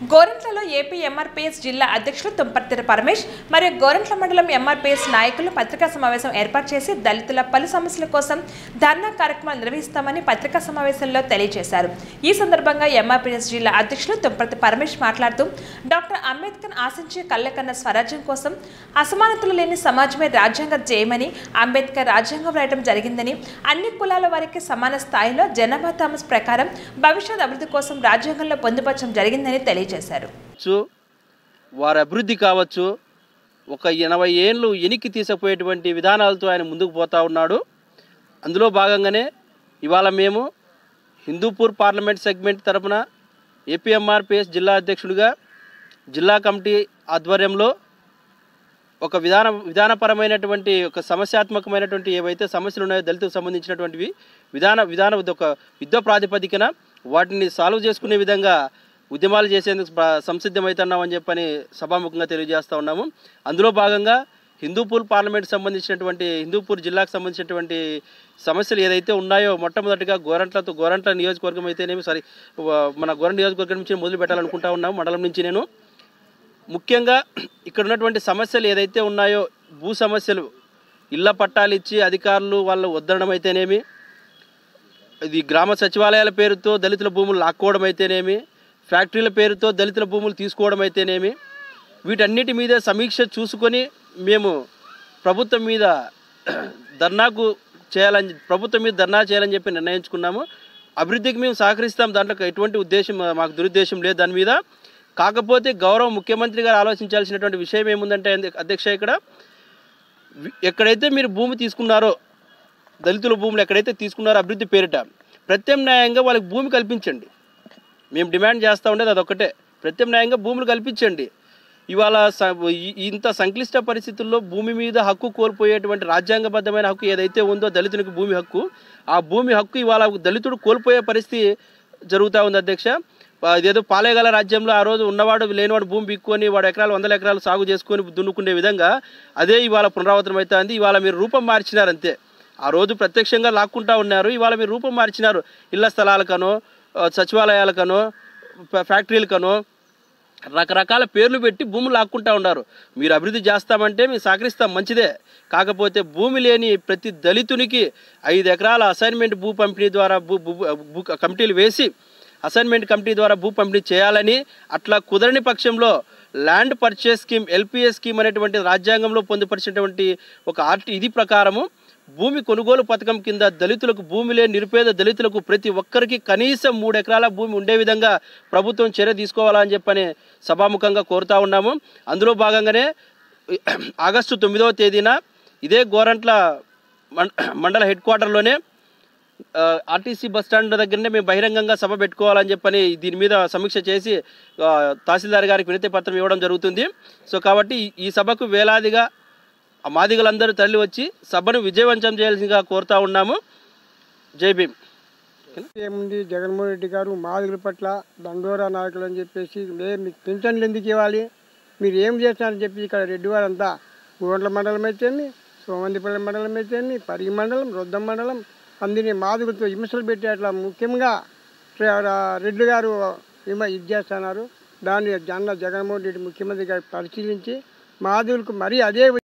గోరంట్లలో AP MRPS జిల్లా అధ్యక్షులు తుంపర్తి పరమేష్ మరియు గోరంట్ల మండలం ఎంఆర్పీఎస్ నాయకులు పత్రికా సమావేశం ఏర్పాటు చేసి దళితుల పలు సమస్యల కోసం ధర్నా కార్యక్రమాలు నిర్వహిస్తామని పత్రికా సమావేశంలో తెలియజేశారు. ఈ సందర్భంగా ఎంఆర్పీఎస్ జిల్లా అధ్యక్షులు తుంపర్తి పరమేష్ మాట్లాడుతూ డాక్టర్ అంబేద్కర్ ఆశించే కళ్ళకన్న స్వరాజ్యం కోసం అసమానతలు లేని సమాజమే రాజ్యాంగ ధ్యేయమని, అంబేద్కర్ రాజ్యాంగం రాయడం జరిగిందని, అన్ని కులాల వారికి సమాన స్థాయిలో జనాభా థామస్ ప్రకారం భవిష్యత్ అభివృద్ధి కోసం రాజ్యాంగంలో పొందుపరచడం జరిగిందని తెలియజేశారు. వారి అభివృద్ధి కావచ్చు, ఒక 80 ఏళ్ళు ఎనికి తీసుకుపోయేటువంటి విధానాలతో ఆయన ముందుకు పోతా ఉన్నాడు. అందులో భాగంగానే ఇవాళ మేము హిందూపూర్ పార్లమెంట్ సెగ్మెంట్ తరపున ఏపీ ఎంఆర్పీఎస్ జిల్లా అధ్యక్షుడిగా జిల్లా కమిటీ ఆధ్వర్యంలో ఒక విధానపరమైనటువంటి ఒక సమస్యాత్మకమైనటువంటి ఏవైతే సమస్యలు ఉన్నాయో దళితులకు సంబంధించినటువంటివి విధాన ఒక యుద్ధ ప్రాతిపదికన వాటిని సాల్వ్ చేసుకునే విధంగా ఉద్యమాలు చేసేందుకు సంసిద్ధమవుతున్నామని చెప్పని సభాముఖంగా తెలియజేస్తూ ఉన్నాము. అందులో భాగంగా హిందూపూర్ పార్లమెంట్ సంబంధించినటువంటి హిందూపూర్ జిల్లాకు సంబంధించినటువంటి సమస్యలు ఏదైతే ఉన్నాయో మొట్టమొదటిగా గోరంట్ల నియోజకవర్గం అయితేనేమి మన గోరంట్ల నియోజకవర్గం నుంచి మొదలు పెట్టాలనుకుంటా ఉన్నాము. మండలం నుంచి నేను ముఖ్యంగా ఇక్కడ ఉన్నటువంటి సమస్యలు ఏదైతే ఉన్నాయో భూ సమస్యలు, ఇళ్ల పట్టాలు ఇచ్చి అధికారులు వాళ్ళు వద్దడం అయితేనేమి, ఇది గ్రామ సచివాలయాల పేరుతో దళితుల భూములు లాక్కోవడం అయితేనేమి, ఫ్యాక్టరీల పేరుతో దళితుల భూములు తీసుకోవడం అయితేనేమి, వీటన్నిటి మీద సమీక్ష చూసుకొని మేము ప్రభుత్వం మీద ధర్నా చేయాలని చెప్పి నిర్ణయించుకున్నాము. అభివృద్ధికి మేము సహకరిస్తాం, దాంట్లో ఎటువంటి ఉద్దేశం మాకు దురుద్దేశం లేదు దాని మీద. కాకపోతే గౌరవ ముఖ్యమంత్రి గారు ఆలోచించాల్సినటువంటి విషయం ఏముందంటే అధ్యక్ష, ఎక్కడైతే మీరు భూమి తీసుకున్నారో, దళితుల భూములు ఎక్కడైతే తీసుకున్నారో అభివృద్ధి పేరిట ప్రత్యామ్నాయంగా వాళ్ళకి భూమి కల్పించండి. మేము డిమాండ్ చేస్తూ ఉండేది అదొక్కటే, ప్రత్యామ్నాయంగా భూములు కల్పించండి. ఇవాళ ఇంత సంక్లిష్ట పరిస్థితుల్లో భూమి మీద హక్కు కోల్పోయేటువంటి రాజ్యాంగబద్ధమైన హక్కు ఏదైతే ఉందో దళితునికి భూమి హక్కు, ఆ భూమి హక్కు ఇవాళ దళితుడు కోల్పోయే పరిస్థితి జరుగుతూ ఉంది అధ్యక్ష. ఇదేదో పాలేగల రాజ్యంలో ఆ రోజు ఉన్నవాడు లేనివాడు భూమి బిక్కొని వాడు ఎకరాలు 100 ఎకరాలు సాగు చేసుకొని దున్నుకునే విధంగా అదే ఇవాళ పునరావృతం అవుతుంది. ఇవాళ మీరు రూపం మార్చినారు అంతే. ఆ రోజు ప్రత్యక్షంగా లాక్కుంటా ఉన్నారు, ఇవాళ మీరు రూపం మార్చినారు. ఇళ్ల స్థలాలకనో, సచివాలయాలకనో, ఫ్యాక్టరీలకనో రకరకాల పేర్లు పెట్టి భూములు లాక్కుంటా ఉన్నారు. మీరు అభివృద్ధి చేస్తామంటే మేము సహకరిస్తాం, మంచిదే. కాకపోతే భూమి లేని ప్రతి దళితునికి 5 ఎకరాల అసైన్మెంట్ భూ పంపిణీ ద్వారా కమిటీలు వేసి అసైన్మెంట్ కమిటీ ద్వారా భూ పంపిణీ చేయాలని, అట్లా కుదరని పక్షంలో land purchase scheme LPS scheme అనేటువంటి రాజ్యాంగంలో పొందుపరిచినటువంటి ఒక ఇది ప్రకారము భూమి కొనుగోలు పథకం కింద దళితులకు, భూమి లేని నిరుపేద దళితులకు ప్రతి ఒక్కరికి కనీసం 3 ఎకరాల భూమి ఉండే విధంగా ప్రభుత్వం చర్య తీసుకోవాలని చెప్పని సభాముఖంగా కోరుతా ఉన్నాము. అందులో భాగంగానే ఆగస్టు 9వ తేదీన ఇదే గోరంట్ల మండల హెడ్ క్వార్టర్లోనే ఆర్టీసీ బస్టాండ్ దగ్గరనే మేము బహిరంగంగా సభ పెట్టుకోవాలని చెప్పని దీని మీద సమీక్ష చేసి తహసీల్దార్ గారికి వినతి పత్రం ఇవ్వడం జరుగుతుంది. సో కాబట్టి ఈ సభకు వేలాదిగా మాదిగలందరూ తరలి వచ్చి సభను విజయవంతం చేయాల్సిందిగా కోరుతా ఉన్నాము. జై భీమ్. ఏముంది, జగన్మోహన్ రెడ్డి గారు మాదిగల పట్ల దండోరా నాయకులు అని చెప్పేసి మీకు పింఛన్లు ఎందుకు ఇవ్వాలి, మీరు ఏం చేస్తారని చెప్పి ఇక్కడ రెడ్డి వారంతా గోంట్ల మండలం అయితేమి, సోమందిపల్లి మండలం అయితేమి, పరిగి మండలం, రొద్దం మండలం అందరినీ మాదిగలతో హింసలు పెట్టి అట్లా ముఖ్యంగా రెడ్డి గారు ఇది చేస్తున్నారు. దాన్ని జగన్మోహన్ రెడ్డి ముఖ్యమంత్రి గారు పరిశీలించి మాదిగలకు మరీ అదే